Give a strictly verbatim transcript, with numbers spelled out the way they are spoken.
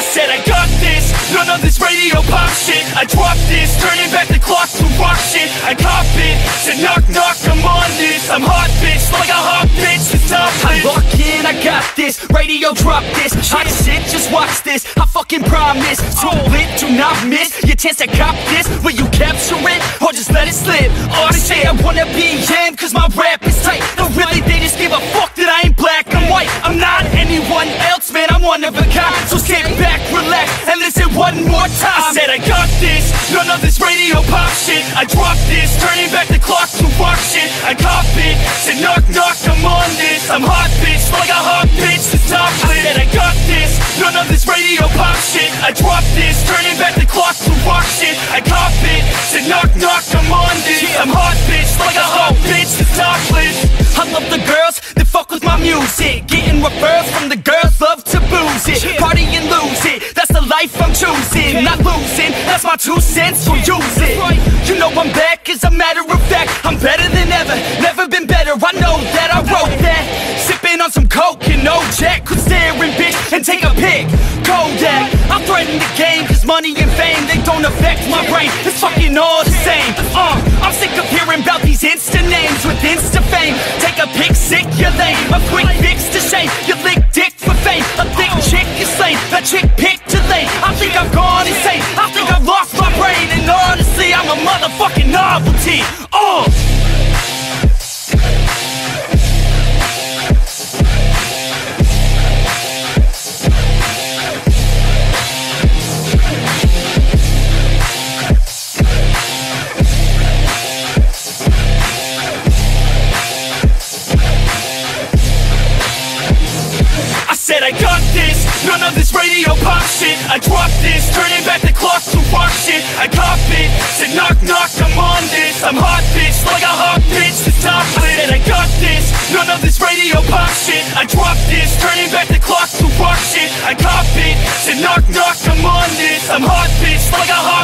said I got this, none of this radio pop shit. I dropped this, turning back the clock to rock shit. I cop it, said knock knock, I'm on this. I'm hot bitch, like a hot bitch, it's topless. I lock in, I got this, radio drop this. Hot shit, just watch this, I fucking promise. So lit, do not miss your chance to cop this. Will you capture it, or just let it slip? Or they say I wanna be him, cause my rap is tight. No really, they just give a fuck that I ain't black and white. I'm not anyone else, man, I'm one of a kind. So sit back, relax, and listen one more time. I said I got this, none of this radio pop shit. I dropped this, turning back the clock to rock shit. I cop it, said knock knock, I'm on this. I'm hot bitch, like a hot bitch, it's topless. I said I got this, none of this radio pop shit. I dropped this, turning back the clock to rock shit. I cop it, said knock knock, I'm on this. I'm hot bitch, like a hot bitch, it's topless. I love the girls that fuck with my music, getting referrals from the girls, love to booze it, party and lose it, that's the life I'm choosing. Not losing, that's my two cents, so use it. You know I'm back, as a matter of fact, I'm better than ever, never been better, I know that, I wrote that. Sipping on some coke and no jack, could stare in bitch and take a pic, Kodak. I threaten the game, cause money and fame, they don't affect my brain, it's fucking all the same. uh, I'm sick of hearing about these Insta names with Insta fame. Take a pic, sick, you're lame, a quick fix to shame. You lick dick for fame, a thick chick is slain, a chick picked to lane. I think I've gone insane, I think I've lost my brain, and honestly I'm a motherfucking novelty. Oh! Said I got this, none of this radio pop shit. I dropped this, turning back the clock to rock shit. I cop it, said knock knock, I'm on this. I'm hot bitch, like a hot bitch, it's topless. I said I got this, none of this radio pop shit. I dropped this, turning back the clock to rock shit. I cop it, said knock knock, I'm on this. I'm hot bitch, like a hot